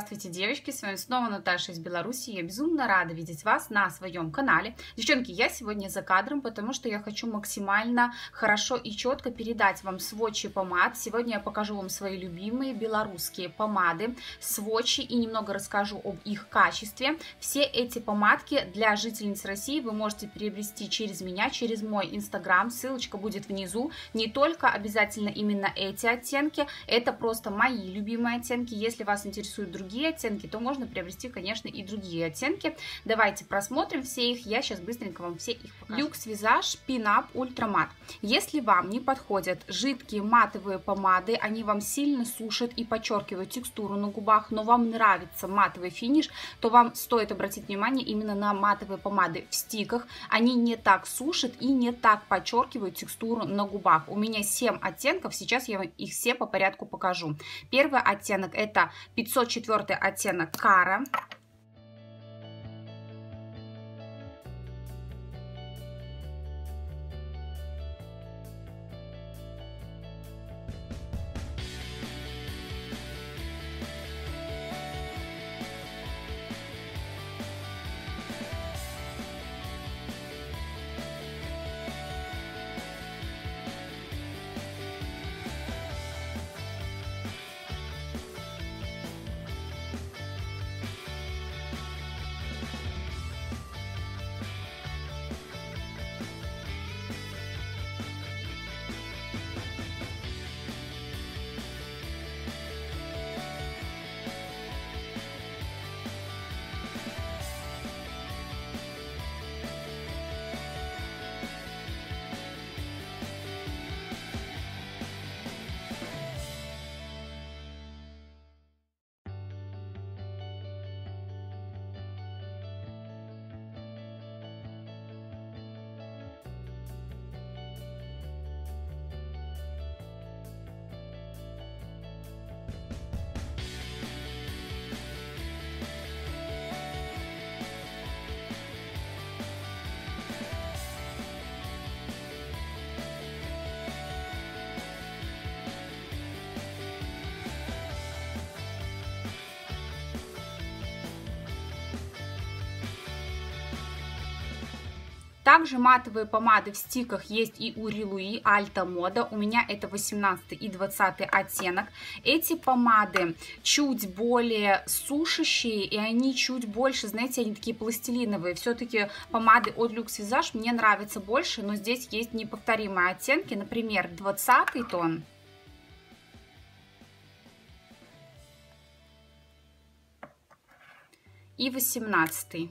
Здравствуйте, девочки! С вами снова Наташа из Беларуси. Я безумно рада видеть вас на своем канале. Девчонки, я сегодня за кадром, потому что я хочу максимально хорошо и четко передать вам сводчи помад. Сегодня я покажу вам свои любимые белорусские помады, сводчи и немного расскажу об их качестве. Все эти помадки для жительниц России вы можете приобрести через меня, через мой инстаграм. Ссылочка будет внизу. Не только обязательно именно эти оттенки, это просто мои любимые оттенки. Если вас интересуют другие оттенки, то можно приобрести, конечно, и другие оттенки. Давайте просмотрим все их. Я сейчас быстренько вам все их покажу. Люкс Визаж Pin-Up Ultra Matte. Если вам не подходят жидкие матовые помады, они вам сильно сушат и подчеркивают текстуру на губах, но вам нравится матовый финиш, то вам стоит обратить внимание именно на матовые помады в стиках. Они не так сушат и не так подчеркивают текстуру на губах. У меня 7 оттенков, сейчас я вам их все по порядку покажу. Первый оттенок это 504 оттенок Кара. Также матовые помады в стиках есть и у Рилуи Альта Мода. У меня это 18 и 20 оттенок. Эти помады чуть более сушащие, и они чуть больше, знаете, они такие пластилиновые. Все-таки помады от Люкс Визаж мне нравятся больше, но здесь есть неповторимые оттенки. Например, 20 тон. И 18.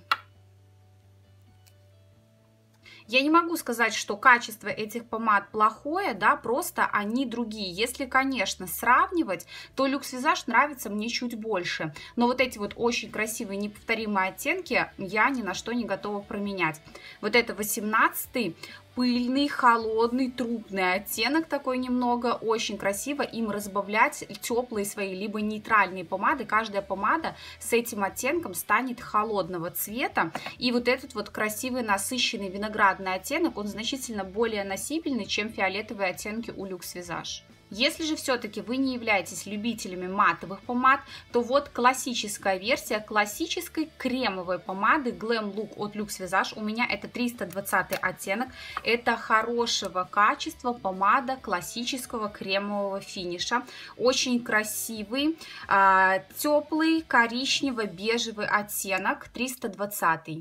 Я не могу сказать, что качество этих помад плохое, да, просто они другие. Если, конечно, сравнивать, то Люкс Визаж нравится мне чуть больше. Но вот эти вот очень красивые, неповторимые оттенки я ни на что не готова променять. Вот это 18-й. Пыльный, холодный, трупный оттенок такой немного, очень красиво им разбавлять теплые свои, либо нейтральные помады. Каждая помада с этим оттенком станет холодного цвета. И вот этот вот красивый, насыщенный виноградный оттенок, он значительно более носибельный, чем фиолетовые оттенки у Люкс Визаж. Если же все-таки вы не являетесь любителями матовых помад, то вот классическая версия классической кремовой помады Glam Look от Люкс Визаж. У меня это 320 оттенок. Это хорошего качества помада классического кремового финиша. Очень красивый, теплый коричнево-бежевый оттенок 320.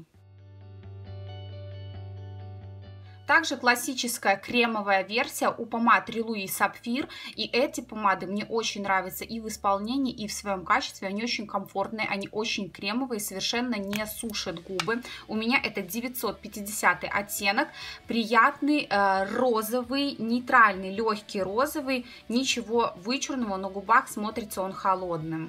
Также классическая кремовая версия у помад Рилуи Сапфир. И эти помады мне очень нравятся и в исполнении, и в своем качестве. Они очень комфортные, они очень кремовые, совершенно не сушат губы. У меня это 950 оттенок. Приятный розовый, нейтральный, легкий розовый. Ничего вычурного, на губах смотрится он холодным.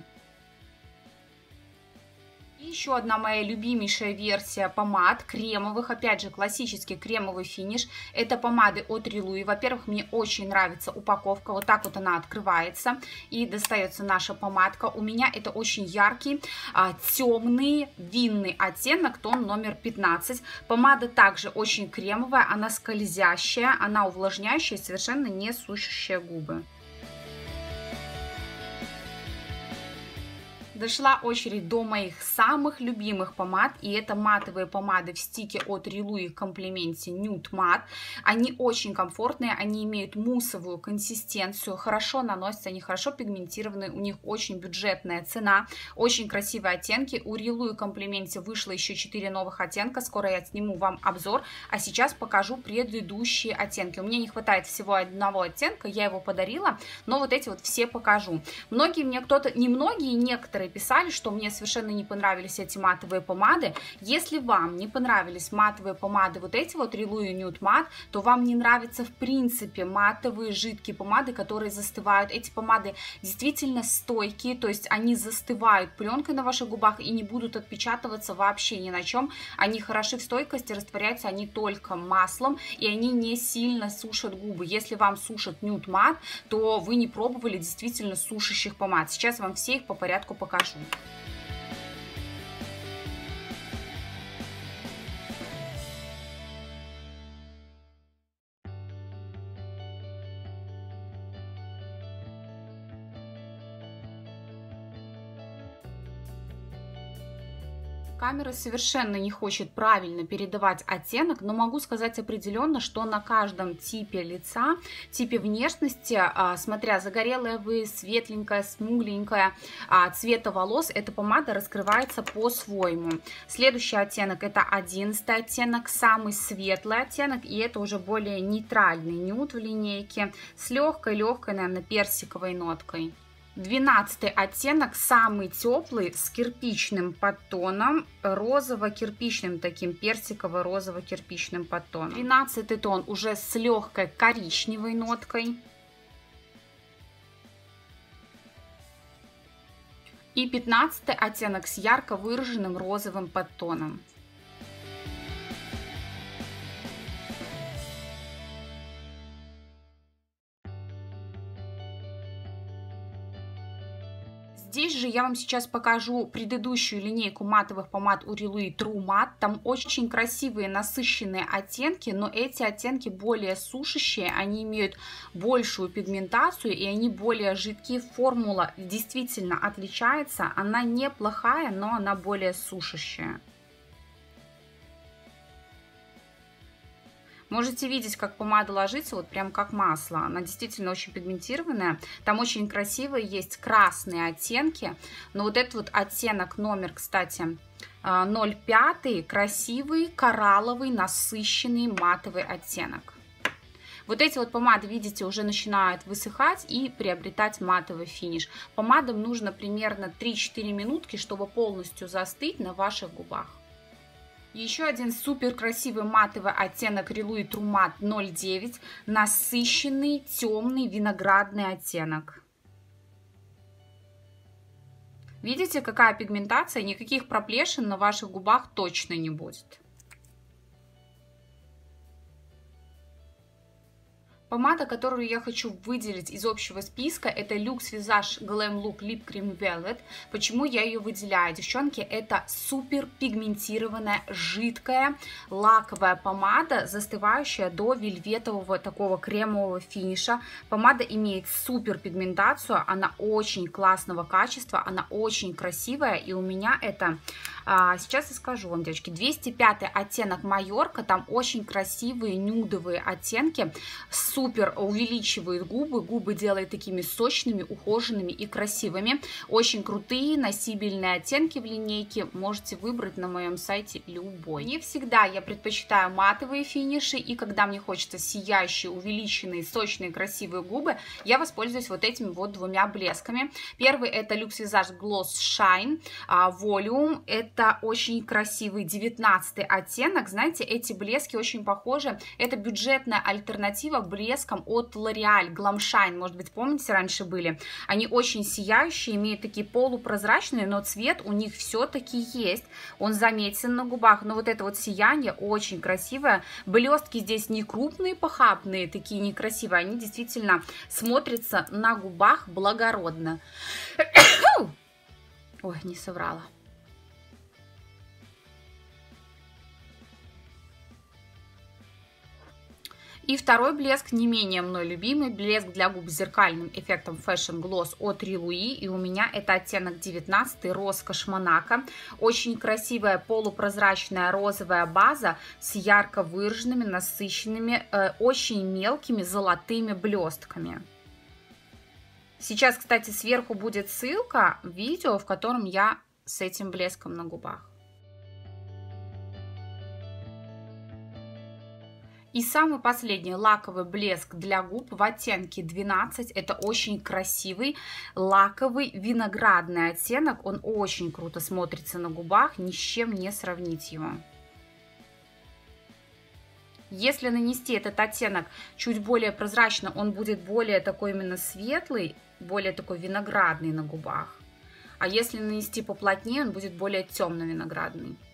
Еще одна моя любимейшая версия помад кремовых, опять же классический кремовый финиш. Это помады от Рилуи. Во-первых, мне очень нравится упаковка, вот так вот она открывается и достается наша помадка. У меня это очень яркий, темный винный оттенок, тон номер 15. Помада также очень кремовая, она скользящая, она увлажняющая, совершенно не сушащая губы. Дошла очередь до моих самых любимых помад, и это матовые помады в стике от Real Комплименте Nude Matte. Они очень комфортные, они имеют муссовую консистенцию, хорошо наносятся, они хорошо пигментированы, у них очень бюджетная цена, очень красивые оттенки. У Real Комплименте вышло еще 4 новых оттенка, скоро я сниму вам обзор, а сейчас покажу предыдущие оттенки. У меня не хватает всего одного оттенка, я его подарила, но вот эти вот все покажу. Многие мне некоторые писали, что мне совершенно не понравились эти матовые помады. Если вам не понравились матовые помады, вот эти вот Real Nude Matte, то вам не нравятся в принципе матовые жидкие помады, которые застывают. Эти помады действительно стойкие, то есть они застывают пленкой на ваших губах и не будут отпечатываться вообще ни на чем. Они хороши в стойкости, растворяются они только маслом, и они не сильно сушат губы. Если вам сушат Nude Matte, то вы не пробовали действительно сушащих помад. Сейчас вам все их по порядку покажу. Камера совершенно не хочет правильно передавать оттенок, но могу сказать определенно, что на каждом типе лица, типе внешности, смотря загорелая вы, светленькая, смугленькая, цвета волос, эта помада раскрывается по-своему. Следующий оттенок — это 11 оттенок, самый светлый оттенок, и это уже более нейтральный нюд в линейке с легкой, наверное, персиковой ноткой. 12 оттенок, самый теплый, с кирпичным подтоном, розово-кирпичным, таким персиково-розово-кирпичным подтоном. 13 тон уже с легкой коричневой ноткой. И 15 оттенок с ярко выраженным розовым подтоном. Здесь же я вам сейчас покажу предыдущую линейку матовых помад у Real True Matte. Там очень красивые насыщенные оттенки, но эти оттенки более сушащие, они имеют большую пигментацию и они более жидкие. Формула действительно отличается, она неплохая, но она более сушащая. Можете видеть, как помада ложится, вот прям как масло. Она действительно очень пигментированная. Там очень красивые есть красные оттенки. Но вот этот вот оттенок номер, кстати, 05, красивый, коралловый, насыщенный матовый оттенок. Вот эти вот помады, видите, уже начинают высыхать и приобретать матовый финиш. Помадам нужно примерно 3-4 минутки, чтобы полностью застыть на ваших губах. Еще один супер красивый матовый оттенок Real True Matte 09, насыщенный темный виноградный оттенок. Видите, какая пигментация, никаких проплешин на ваших губах точно не будет. Помада, которую я хочу выделить из общего списка, это Luxe Visage Glam Look Lip Cream Velvet. Почему я ее выделяю? Девчонки, это супер пигментированная, жидкая, лаковая помада, застывающая до вельветового такого кремового финиша. Помада имеет супер пигментацию, она очень классного качества, она очень красивая, и у меня это... Сейчас я скажу вам, девочки, 205 оттенок Майорка, там очень красивые нюдовые оттенки, супер увеличивают губы, губы делают такими сочными, ухоженными и красивыми. Очень крутые носибельные оттенки в линейке, можете выбрать на моем сайте любой. Не всегда я предпочитаю матовые финиши, и когда мне хочется сияющие, увеличенные, сочные, красивые губы, я воспользуюсь вот этими вот двумя блесками. Первый — это Luxe Visage Gloss Shine Volume, это очень красивый 19 оттенок. Знаете, эти блески очень похожи, это бюджетная альтернатива блескам от L'Oreal Glam Shine, может быть, помните, раньше были. Они очень сияющие, имеют такие полупрозрачные, но цвет у них все-таки есть. Он заметен на губах, но вот это вот сияние очень красивое. Блестки здесь не крупные, похабные, такие некрасивые, они действительно смотрятся на губах благородно. Ой, не соврала. И второй блеск, не менее мной любимый, блеск для губ с зеркальным эффектом Fashion Gloss от Rilou. И у меня это оттенок 19, Роскошь Монако. Очень красивая полупрозрачная розовая база с ярко выраженными, насыщенными, очень мелкими золотыми блестками. Сейчас, кстати, сверху будет ссылка, видео, в котором я с этим блеском на губах. И самый последний лаковый блеск для губ в оттенке 12. Это очень красивый лаковый виноградный оттенок. Он очень круто смотрится на губах, ни с чем не сравнить его. Если нанести этот оттенок чуть более прозрачно, он будет более такой именно светлый, более такой виноградный на губах. А если нанести поплотнее, он будет более темно-виноградный.